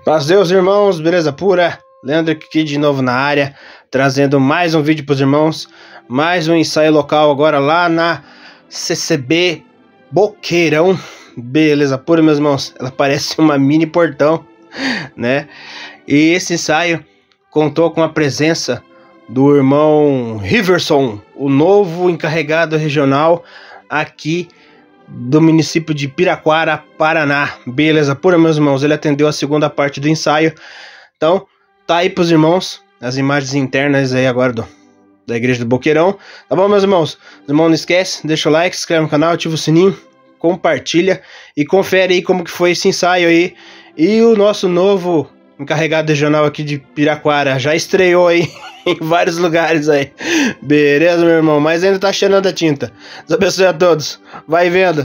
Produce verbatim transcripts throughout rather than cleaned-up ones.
Paz Deus, irmãos, beleza pura? Leandro aqui de novo na área, trazendo mais um vídeo para os irmãos, mais um ensaio local agora lá na C C B Boqueirão. Beleza pura, meus irmãos, ela parece uma mini portão, né? E esse ensaio contou com a presença do irmão Riverson, o novo encarregado regional aqui do município de Piraquara, Paraná. Beleza pura, meus irmãos, ele atendeu a segunda parte do ensaio. Então, tá aí pros irmãos as imagens internas aí agora do, da igreja do Boqueirão. Tá bom, meus irmãos? Os irmãos, não esquece, deixa o like, se inscreve no canal, ativa o sininho, compartilha e confere aí como que foi esse ensaio aí. E o nosso novo encarregado regional aqui de Piraquara já estreou aí em vários lugares aí. Beleza, meu irmão? Mas ainda tá cheirando a tinta. Deus abençoe a todos. Vai vendo.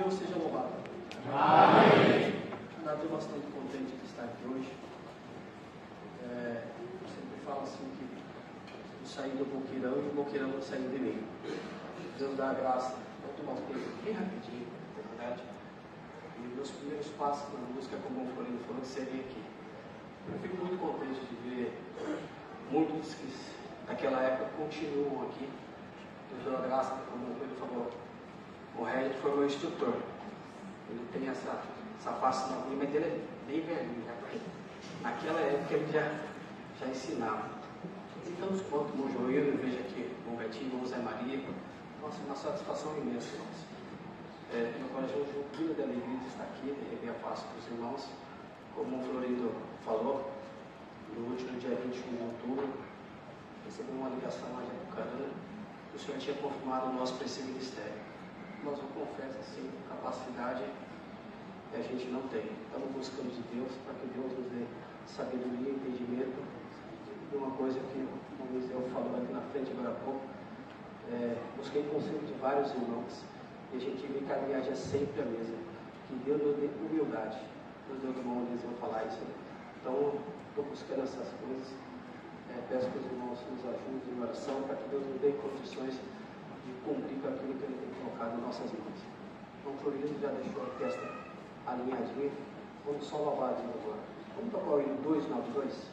Deus seja louvado. Amém. Estou bastante contente de estar aqui hoje. É, eu sempre falo assim que eu saí do boqueirão e o boqueirão não saiu de mim. Deus dá a graça. Vou tomar um tempo bem rapidinho, na verdade. E meus primeiros passos na música, como o Florindo falou, que seria aqui. Eu fico muito contente de ver muitos que naquela época continuam aqui. Deus deu a graça, como ele falou. O Regis foi meu instrutor. Ele tem essa, essa face na rua, mas ele é bem velhinho, já, porque naquela época ele já, já ensinava. E tantos quanto o Mojoeiro, eu vejo aqui o Betinho, o Zé Maria. Nossa, uma satisfação imensa, irmãos. É, meu coração jubila de alegria de estar aqui, de rever a face dos irmãos. Como o Florindo falou, no último dia vinte e um de outubro, recebi uma ligação lá de Apucarana. O Senhor tinha confirmado o nosso para esse ministério. Mas eu confesso assim, capacidade que a gente não tem. Estamos buscando de Deus para que Deus nos dê sabedoria e entendimento. E uma coisa que o Eliseu falou aqui na frente agora há pouco, é, busquei conselho de vários irmãos e a gente vê que a viagem é sempre a mesma. Que Deus nos dê humildade. Deus deu irmão Eliseu falar isso. Né? Então, estou buscando essas coisas. É, peço que os irmãos nos ajudem em oração para que Deus nos dê condições de cumprir com aquilo que Ele tem colocado em nossas mãos. Então, o Florindo já deixou a testa alinhadinha. Vamos só louvar a Deus agora. Vamos tocar o hino dois nove dois?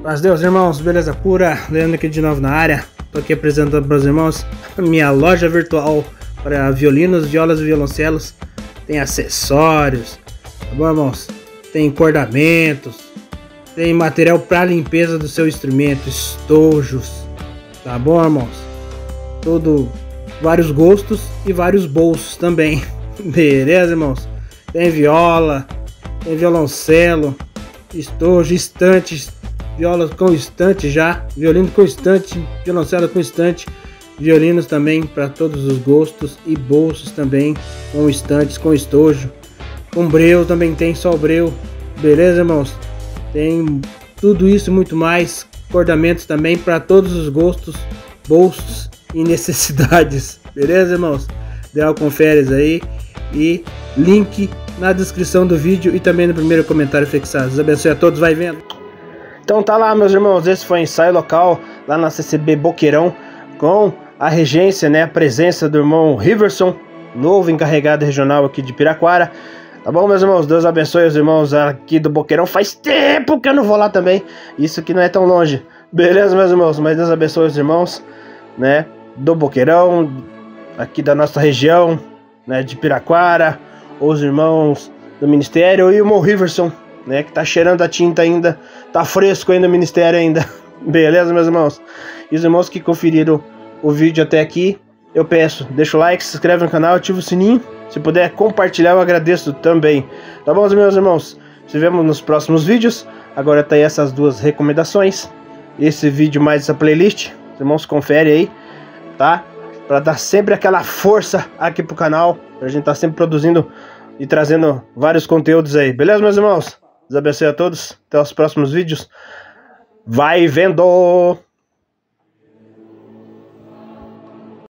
Paz Deus, irmãos, beleza pura, Leandro aqui de novo na área. Tô aqui apresentando para os irmãos a minha loja virtual para violinos, violas e violoncelos. Tem acessórios, tá bom, irmãos? Tem encordamentos, tem material para limpeza do seu instrumento, estojos, tá bom, irmãos? Tudo, vários gostos e vários bolsos também, beleza, irmãos? Tem viola, tem violoncelo, estojo, estantes, viola com estante já, violino com estante, violoncelo com estante, violinos também para todos os gostos e bolsos também com estantes, com estojo, com breu também tem, só breu, beleza, irmãos? Tem tudo isso e muito mais, acordamentos também para todos os gostos, bolsos e necessidades, beleza, irmãos? Dê uma confere aí e link na descrição do vídeo e também no primeiro comentário fixado. Deus abençoe a todos, vai vendo. Então tá lá, meus irmãos, esse foi o ensaio local lá na C C B Boqueirão, com a regência, né, a presença do irmão Riverson, novo encarregado regional aqui de Piraquara. Tá bom, meus irmãos? Deus abençoe os irmãos aqui do Boqueirão. Faz tempo que eu não vou lá também, isso aqui não é tão longe. Beleza, meus irmãos? Mas Deus abençoe os irmãos, né, do Boqueirão, aqui da nossa região, né, de Piraquara, os irmãos do ministério e o irmão Riverson, né, que tá cheirando a tinta ainda, tá fresco ainda o ministério ainda. Beleza, meus irmãos? E os irmãos que conferiram o vídeo até aqui, eu peço, deixa o like, se inscreve no canal, ativa o sininho. Se puder compartilhar, eu agradeço também. Tá bom, meus irmãos? Nos vemos nos próximos vídeos. Agora tá aí essas duas recomendações, esse vídeo mais essa playlist. Os irmãos confere aí, tá? Para dar sempre aquela força aqui pro canal, pra gente tá sempre produzindo e trazendo vários conteúdos aí. Beleza, meus irmãos? Deus abençoe a todos. Até os próximos vídeos. Vai vendo!